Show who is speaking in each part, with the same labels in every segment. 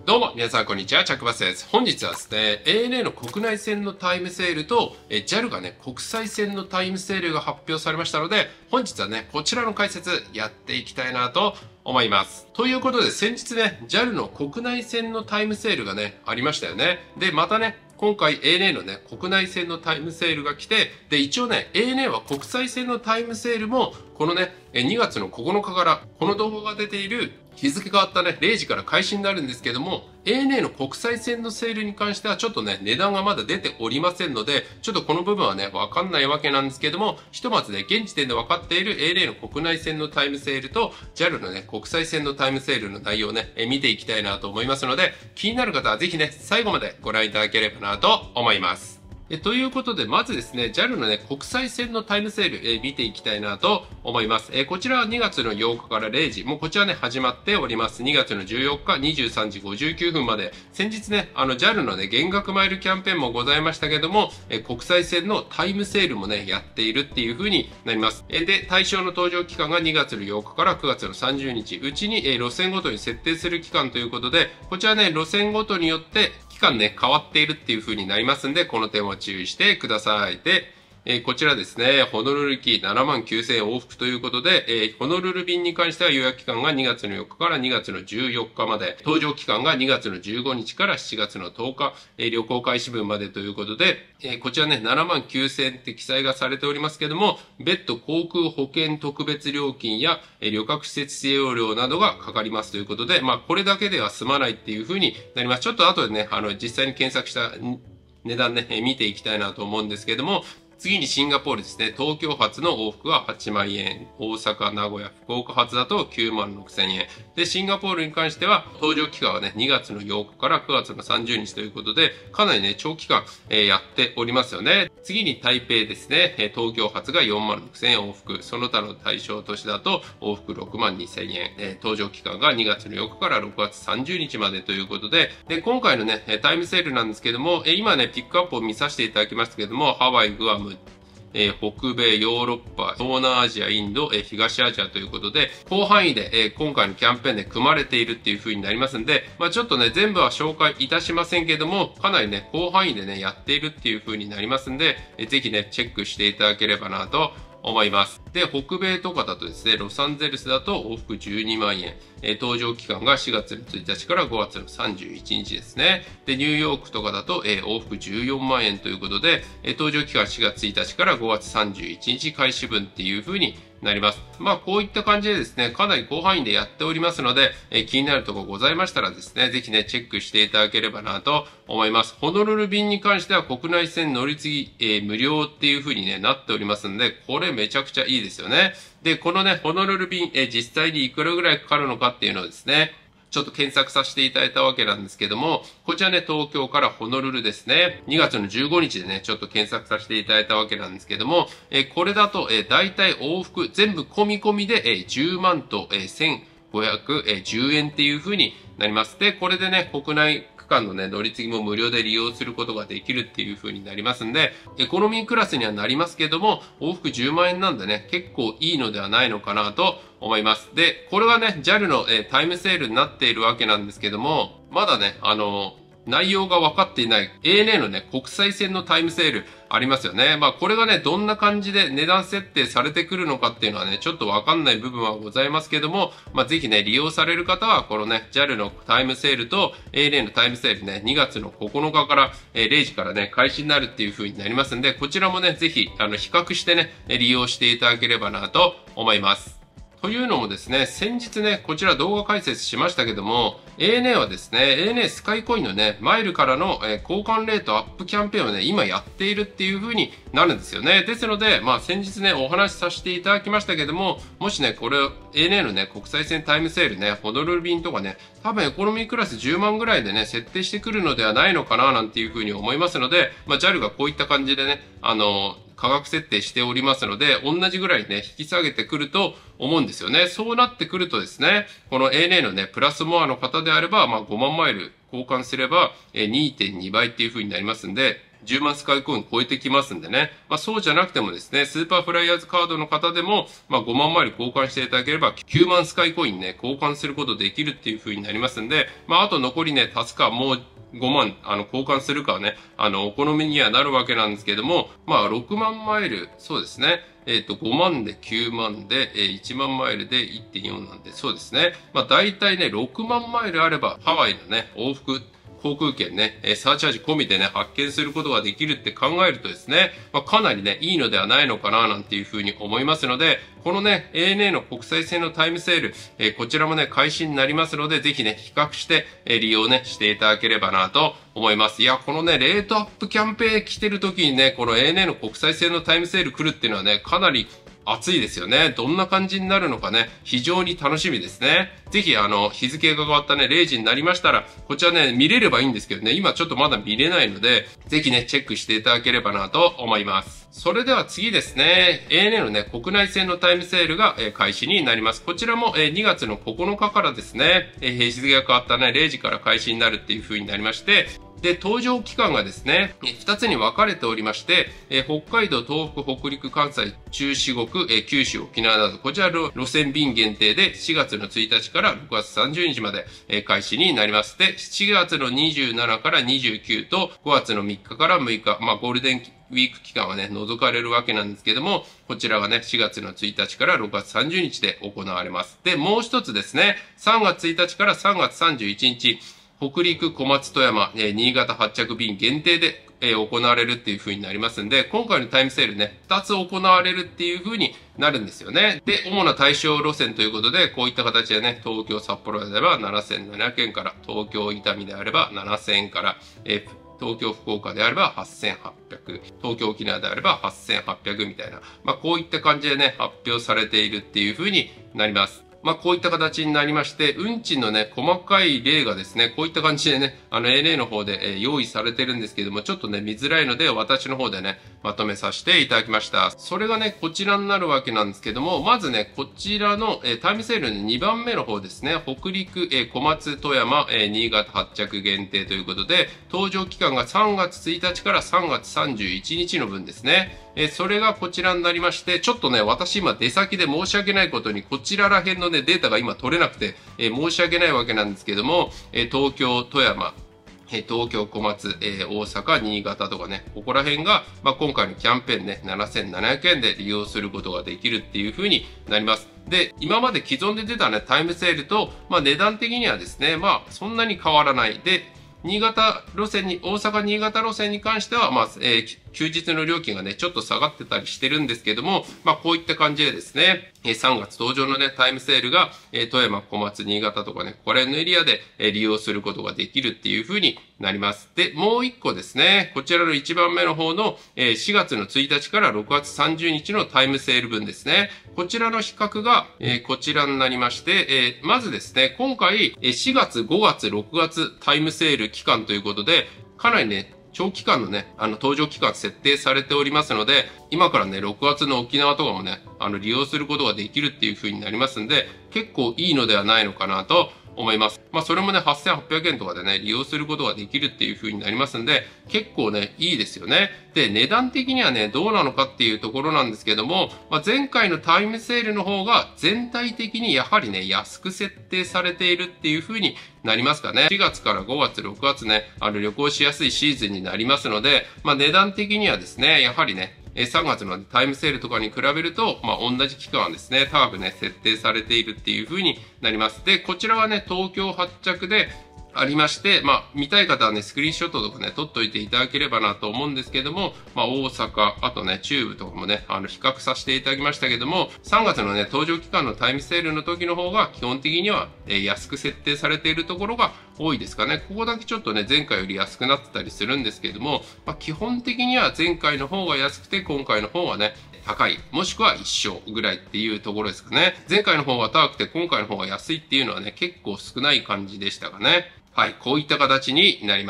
Speaker 1: どうも、皆さん、こんにちは。チャックバスです。本日はですね、ANA の国内線のタイムセールと、JAL がね、国際線のタイムセールが発表されましたので、本日はね、こちらの解説やっていきたいなと思います。ということで、先日ね、JAL の国内線のタイムセールがね、ありましたよね。で、またね、今回 ANA のね、国内線のタイムセールが来て、で、一応ね、ANA は国際線のタイムセールも、このね、2月の9日から、この動画が出ている日付変わったね、0時から開始になるんですけども、ANA の国際線のセールに関してはちょっとね、値段がまだ出ておりませんので、ちょっとこの部分はね、わかんないわけなんですけども、ひとまずね、現時点で分かっている ANA の国内線のタイムセールと JAL のね、国際線のタイムセールの内容をね、見ていきたいなと思いますので、気になる方はぜひね、最後までご覧いただければなと思います。ということで、まずですね、JAL のね、国際線のタイムセール、見ていきたいなと思います。こちらは2月の8日から0時、もうこちらね、始まっております。2月の14日、23時59分まで。先日ね、JAL のね、減額マイルキャンペーンもございましたけども、国際線のタイムセールもね、やっているっていう風になります。で、対象の搭乗期間が2月の8日から9月の30日、うちに、路線ごとに設定する期間ということで、こちらね、路線ごとによって、期間ね、変わっているっていう風になりますんで、この点は注意してください。で、こちらですね、ホノルル行き79,000円往復ということで、ホノルル便に関しては予約期間が2月の4日から2月の14日まで、搭乗期間が2月の15日から7月の10日、旅行開始分までということで、こちらね、79,000円って記載がされておりますけども、別途航空保険特別料金や、旅客施設使用料などがかかりますということで、まあ、これだけでは済まないっていう風になります。ちょっと後でね、実際に検索した値段ね、見ていきたいなと思うんですけども、次にシンガポールですね。東京発の往復は8万円。大阪、名古屋、福岡発だと9万6千円。で、シンガポールに関しては、搭乗期間はね、2月の8日から9月の30日ということで、かなりね、長期間、やっておりますよね。次に台北ですね。東京発が4万6千円往復。その他の対象都市だと、往復6万2千円。搭乗期間が2月の4日から6月30日までということで、で、今回のね、タイムセールなんですけども、今ね、ピックアップを見させていただきますけども、ハワイ、グアム、北米、ヨーロッパ、東南アジア、インド、東アジアということで、広範囲で、今回のキャンペーンで組まれているっていう風になりますんで、まあちょっとね、全部は紹介いたしませんけども、かなりね、広範囲でね、やっているっていう風になりますんで、ぜひね、チェックしていただければなと思います。で、北米とかだとですね、ロサンゼルスだと往復12万円。搭乗期間が4月の1日から5月の31日ですね。で、ニューヨークとかだと、往復14万円ということで、搭乗期間4月1日から5月31日開始分っていう風になります。まあ、こういった感じでですね、かなり広範囲でやっておりますので、気になるところございましたらですね、ぜひね、チェックしていただければなと思います。ホノルル便に関しては国内線乗り継ぎ、無料っていう風にね、なっておりますので、これめちゃくちゃいいですよね。で、このね、ホノルル便、実際にいくらぐらいかかるのかっていうのをですね、ちょっと検索させていただいたわけなんですけども、こちらね、東京からホノルルですね。2月の15日でね、ちょっと検索させていただいたわけなんですけども、これだと、だいたい往復全部込み込みで、10万と、1510円っていう風になります。で、これでね、国内区間のね、乗り継ぎも無料で利用することができるっていう風になりますんで、エコノミークラスにはなりますけども、往復10万円なんでね、結構いいのではないのかなと思います。で、これはね、JAL の、タイムセールになっているわけなんですけども、まだね、内容が分かっていない ANA のね、国際線のタイムセールありますよね。まあこれがね、どんな感じで値段設定されてくるのかっていうのはね、ちょっと分かんない部分はございますけども、まあぜひね、利用される方は、このね、JAL のタイムセールと ANA のタイムセールね、2月の9日から、0時からね、開始になるっていう風になりますんで、こちらもね、ぜひ、比較してね、利用していただければなと思います。というのもですね、先日ね、こちら動画解説しましたけども、ANA はですね、ANA スカイコインのね、マイルからの、交換レートアップキャンペーンをね、今やっているっていう風になるんですよね。ですので、まあ先日ね、お話しさせていただきましたけども、もしね、これ、ANA のね、国際線タイムセールね、ホノルル便とかね、多分エコノミークラス10万ぐらいでね、設定してくるのではないのかな、なんていう風に思いますので、まあ JAL がこういった感じでね、価格設定しておりますので、同じぐらいね、引き下げてくると思うんですよね。そうなってくるとですね、この ANA のね、プラスモアの方であれば、まあ5万マイル交換すれば、2.2 倍っていう風になりますんで、 10万スカイコイン超えてきますんでね。そうじゃなくてもですね、スーパーフライヤーズカードの方でも、5万マイル交換していただければ、9万スカイコインね、交換することできるっていう風になりますんで、あと残りね、足すか、もう5万、交換するかはね、お好みにはなるわけなんですけども、6万マイル、そうですね。5万で9万で、1万マイルで 1.4 なんで、そうですね。だいたいね、6万マイルあれば、ハワイのね、往復、航空券ね、サーチャージ込みでね、発見することができるって考えるとですね、かなりね、いいのではないのかな、なんていうふうに思いますので、このね、ANA の国際線のタイムセール、こちらもね、開始になりますので、ぜひね、比較して、利用ね、していただければなと思います。いや、このね、レートアップキャンペーン来てる時にね、この ANA の国際線のタイムセール来るっていうのはね、かなり暑いですよね。どんな感じになるのかね、非常に楽しみですね。ぜひ、日付が変わったね、0時になりましたら、こちらね、見れればいいんですけどね、今ちょっとまだ見れないので、ぜひね、チェックしていただければなと思います。それでは次ですね、ANA のね、国内線のタイムセールが開始になります。こちらも2月の9日からですね、日付が変わったね、0時から開始になるっていう風になりまして、で、搭乗期間がですね、2つに分かれておりまして、北海道、東北、北陸、関西、中四国、九州、沖縄など、こちらの路線便限定で4月の1日から6月30日まで開始になります。で、7月の27から29と5月の3日から6日、ゴールデンウィーク期間はね、除かれるわけなんですけども、こちらはね、4月の1日から6月30日で行われます。で、もう一つですね、3月1日から3月31日、北陸、小松、富山、新潟発着便限定で、行われるっていう風になりますんで、今回のタイムセールね、2つ行われるっていう風になるんですよね。で、主な対象路線ということで、こういった形でね、東京、札幌であれば7700円から、東京、伊丹であれば7000円から、東京、福岡であれば8800、東京、沖縄であれば8800みたいな、こういった感じでね、発表されているっていう風になります。こういった形になりまして、運賃のね、細かい例がですね、こういった感じでね、ANA の方で、用意されてるんですけども、ちょっとね、見づらいので、私の方でね、まとめさせていただきました。それがね、こちらになるわけなんですけども、まずね、こちらの、タイムセールの2番目の方ですね、北陸、小松、富山、新潟発着限定ということで、搭乗期間が3月1日から3月31日の分ですね。それがこちらになりまして、ちょっとね、私今出先で申し訳ないことに、こちらら辺のね、データが今取れなくて、申し訳ないわけなんですけども、東京、富山、東京、小松、大阪、新潟とかね、ここら辺が、今回のキャンペーンね、7700円で利用することができるっていう風になります。で、今まで既存で出たね、タイムセールと、値段的にはですね、そんなに変わらない。で、新潟路線に、大阪新潟路線に関しては、休日の料金がね、ちょっと下がってたりしてるんですけども、こういった感じでですね、3月登場のね、タイムセールが、富山、小松、新潟とかね、これのエリアで、利用することができるっていう風になります。で、もう一個ですね、こちらの1番目の方の、4月の1日から6月30日のタイムセール分ですね。こちらの比較が、こちらになりまして、まずですね、今回、4月、5月、6月タイムセール期間ということで、かなりね、長期間のね、搭乗期間設定されておりますので、今からね、6月の沖縄とかもね、利用することができるっていう風になりますんで、結構いいのではないのかなと思います。それもね、8800円とかでね、利用することができるっていう風になりますんで、結構ね、いいですよね。で、値段的にはね、どうなのかっていうところなんですけども、前回のタイムセールの方が全体的にやはりね、安く設定されているっていう風になりますかね。4月から5月、6月ね、旅行しやすいシーズンになりますので、値段的にはですね、やはりね、3月のタイムセールとかに比べると、同じ期間はですね、高くね、設定されているっていう風になります。で、こちらはね、東京発着で、ありまして、見たい方はね、スクリーンショットとかね、撮っといていただければなと思うんですけども、大阪、あとね、中部とかもね、比較させていただきましたけども、3月のね、搭乗期間のタイムセールの時の方が、基本的には、安く設定されているところが多いですかね。ここだけちょっとね、前回より安くなってたりするんですけども、基本的には前回の方が安くて、今回の方はね、高い、もしくは一緒ぐらいっていうところですかね。前回の方が高くて、今回の方が安いっていうのはね、結構少ない感じでしたかね。はい、こういった形になります。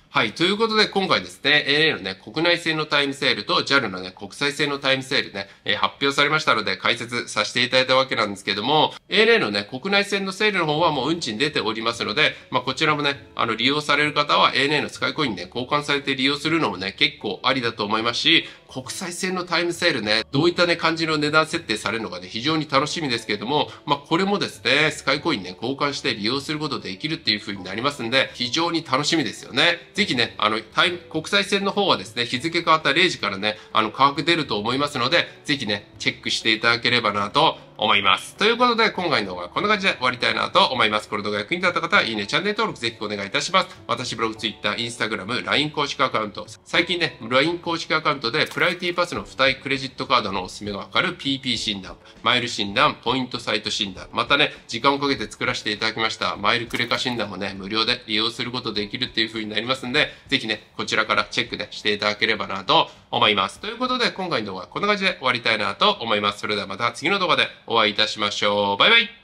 Speaker 1: はい。ということで、今回ですね、ANA のね、国内線のタイムセールと JAL のね、国際線のタイムセールね、発表されましたので、解説させていただいたわけなんですけども、ANA のね、国内線のセールの方はもう運賃出ておりますので、こちらもね、利用される方は ANA のスカイコインね、交換されて利用するのもね、結構ありだと思いますし、国際線のタイムセールね、どういったね、感じの値段設定されるのかね、非常に楽しみですけれども、これもですね、スカイコインね、交換して利用することできるっていう風になりますんで、非常に楽しみですよね。ぜひね、国際線の方はですね、日付変わった0時からね、価格出ると思いますので、ぜひね、チェックしていただければなと思います。ということで、今回の動画はこんな感じで終わりたいなと思います。この動画役に立った方は、いいね、チャンネル登録ぜひお願いいたします。私、ブログ、Twitter、Instagram、LINE 公式アカウント。最近ね、LINE 公式アカウントで、プライオリティパスの付帯クレジットカードのおすすめがわかる PP 診断、マイル診断、ポイントサイト診断、またね、時間をかけて作らせていただきました、マイルクレカ診断もね、無料で利用することできるっていう風になりますんで、ぜひね、こちらからチェックね、していただければなと思います。ということで、今回の動画はこんな感じで終わりたいなと思います。それではまた次の動画でお会いいたしましょう。バイバイ。